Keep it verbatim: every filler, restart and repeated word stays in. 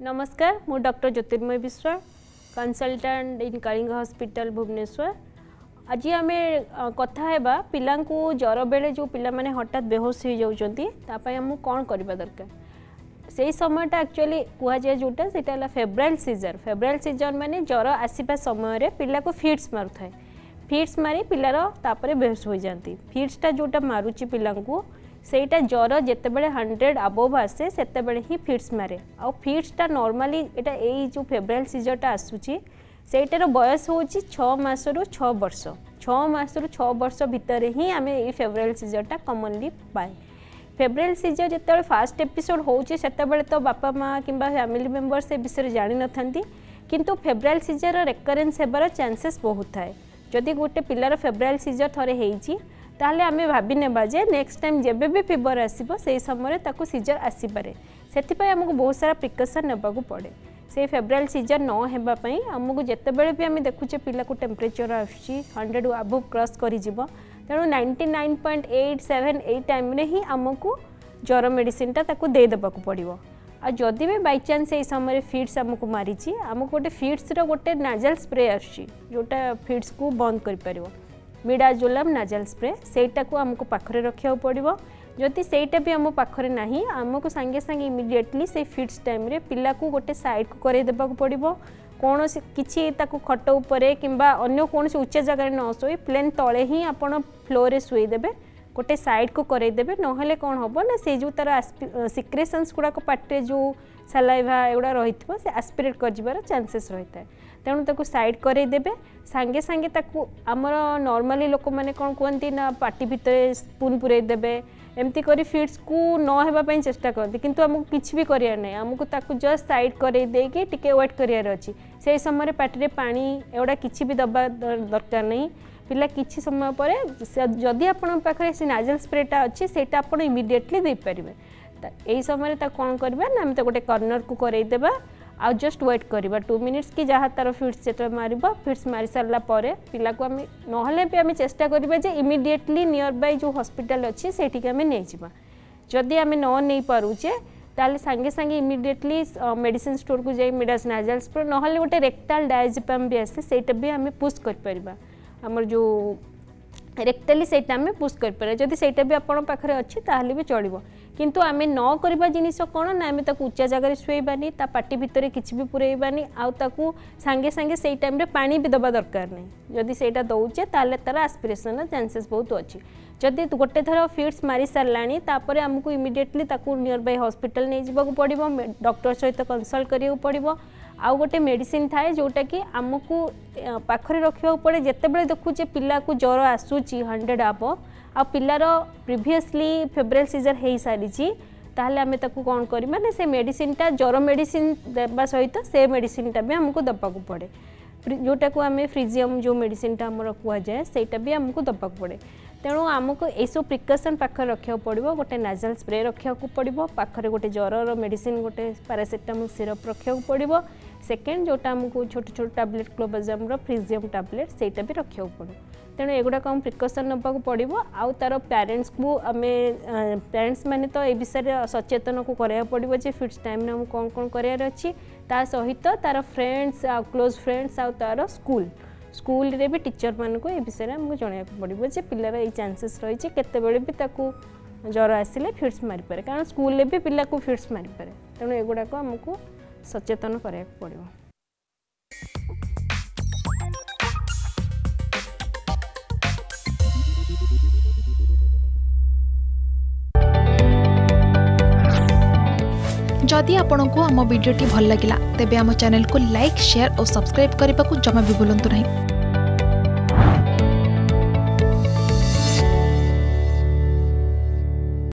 नमस्कार मु doctor Jyotirmay Biswa consultant in Kalinga hospital Bhubaneswar. आज आम कथा है पिला ज्वर बेले जो पिला माने हठात बेहोश हो जाती आम कौन करवा दरकार से समयटा एक्चुअली कह जाए जोटा से फेब्राइल सीजर। फेब्राइल सीजर माने ज्वर आसवा समय पिला को फिट्स मारू थाए। फिट्स मारी पिलार तापर बेहोश हो जाती। फिट्सटा जोटा मारुची पिला को सेटा ज्वर जितेबाला हंड्रेड अबव आसे से ही फिट्स मारे। आ फिट्सटा नॉर्मली एटा ए जो फेब्राइल सीजरटा आसूची सेटार बयस हूँ छः मास रु छः वर्ष छः मास रु छः वर्ष भितर ही आम ये फेब्राइल सीजरटा कॉमनली पाए। फेब्राइल सीजर जिते फास्ट एपिसोड होचे तो बापा माँ कि फैमिली मेंबर्स ए विषय जानी न था किंतु फेब्राइल सीजर रेकरेन्स होबार चांसेस बहुत थाए। जदि गोटे पिलार फेब्राइल सीजर थरे हेइची ताहले आमे भाबी नेबा जे नेक्स्ट टाइम जेबे भी फीवर आसीबो से समय ताकू सीजर आसी पारे। सेथिपाई आमको बहुत सारा प्रिकॉशन नेबाकू पड़े। से फेब्राइल सीजर न हेबा पई आमको जेतेबेले भी आमे देखुचे पिला को टेम्परेचर आछी हंड्रेड अबव क्रॉस करि जिवो तेणु ninety nine point eight seven ए टाइम रे ही आमको ज्वर मेडिसिन ता ताकू दे देबाकू पड़िवो। आ जदि भी बाय चांस ए समय फिट्स आमको मारिची आमको गोटे फिट्स रो गोटे नाजल स्प्रे आछी जोटा फिट्स को बंद करि परिवो। मिडाजोलम नाजल स्प्रे सेटा को आमको पाखरे रखिया पड़िवो। जदि सेटा भी आम पाखरे नाही आमको संगे संगे इमिडिएटली से फिट्स टाइम रे पिला को गोटे साइड को करे देबाकू पड़िवो। कौन किसी ताकू खट उपरे किंबा अन्य कौन उच्च जगह न शोई प्लेन तले ही आपण फ्लोर शुई देबे गोटे साइड को करे देबे। नहले कौन हम ना से जो तार सिक्रेशंस गुड़ाक पाटे जो सलाइवा एगुड़ा रही से आस्पिरेट कर चांसेस रही है। तेणु ताकू साइड करे देबे सांगे सांगे ताकू आमर नॉर्मली लोक मैंने कौन कहती ना पार्टी भितर स्पून पुरे देबे एमती करी फिट्स को न होगा चेष्टा करती किंतु आमको किसी भी करियार नहीं आमको ताकू जस्ट साइड करे देके टिके वेट करियार अच्छी से समय पार्टी पानी एगुड़ा किसी भी दबा दरकार नहीं। पिला किछि समय पर जदि आपण पाखरे से नाजल स्प्रेटा अच्छी सेटा आपण इमिडिएटली दे परिबे। यही समय कौन करबा ना हम तो गोटे कॉर्नर को करई देबा आ जस्ट वेट करबा टू मिनिट्स कि जहाँ तार फिट्स जो मारिबा फिट्स मारी सारा पर पिला को आम नहले भी आम चेष्टा करबा जे इमिडिएटली नियर बाय जो हॉस्पिटल अच्छी सेठी आम नहीं जावा। जदि आम न नहीं पारुचे ताले सांगे सांगे इमिडिएटली मेडिसिन स्टोर को जाई मिडास नाजल स्प्रे नहले गोटे रेक्टाल डायजेपाम भी आसे सेटा भी आम पुश कर परिबा। हमर जो रेक्टाली सेटा आम पुश कर पारे जदि सेटा भी आपण पाखरे अच्छी ताहले भी चलिबो। किंतु आमे न करबा जिनिस कोन ना आमे ताकू उच्चा जगह शुएबानी ता पार्टी भितर किछि भी पुरेबानी आ ताकू सांगे सांगे सेई टाइम रे पानी भी दबा दरकार नहीं। जदि सेटा दउचे ताले तार एस्पिरेशन चांसेस बहुत अच्छी। जदि गोटे थर फिट्स मारी सारलानी तापरे हमकु इमिडिएटली ताकू नियर बाय हॉस्पिटल नहीं जिबाकू पड़िबो डॉक्टर सहित कंसल्ट करियो पड़िबो। आउ गोटे मेडिसिन थाए जोटा कि आमको पाखरे रखा पड़े जितेबाला देखुचे पिला को ज्वर आसूची हंड्रेड अबव आ पिलार प्रिवियसली फेब्राइल सीजर हो सारी ताहले आमे ताकू कौन करबा ना से मेडिसिनटा ज्वर मेडिसिन देबा सहित से मेडिसिनटा भी हमको दबाकू पड़े जोटा को आमे फ्रिजियम जो मेडिसिनटा हमर कुआ जाए सेटा भी हमको दबाकू पड़े। तेणु आमको यू प्रिकॉशन पाखरे रखा पड़ो गोटे नाजल स्प्रे रखा पड़ो पाखरे गोटे ज्वर मेडिसिन गोटे पैरासिटामोल सिरप रखा पड़ो। सेकेंड जोटा आमको छोट छोट टैबलेट क्लोबाजाम फ्रिजियम टैबलेट सेटा भी रखा पड़ो। तेणु एगुड़ाक आम प्रिकॉशन नाकू पड़ो। आउ तार पेरेंट्स को आम पेरेंट्स मैंने तो ये विषय सचेतन को कराया पड़ो जे फिट्स टाइम आम कौन कौन करार अच्छी ता सहित तार फ्रेंड्स आ क्लोज फ्रेंड्स आ तार स्कूल स्कूल रे भी टीचर मान को ये विषय में आमको जनाया पड़ो जे पिलार ये चांसेस रही केतेबेले भी ताकू ज्वर आसिले फिट्स मारी पारे कारण स्कूल रे भी पिला को फिट्स मारी पारे। तेणु एगुड़ाक आमको सचेतन कराया पड़ो। जदि आपंक आम भिडी भल लगा तेब आम चैनल को लाइक शेयर और सब्सक्राइब करने को जमा भी भूलु नहीं।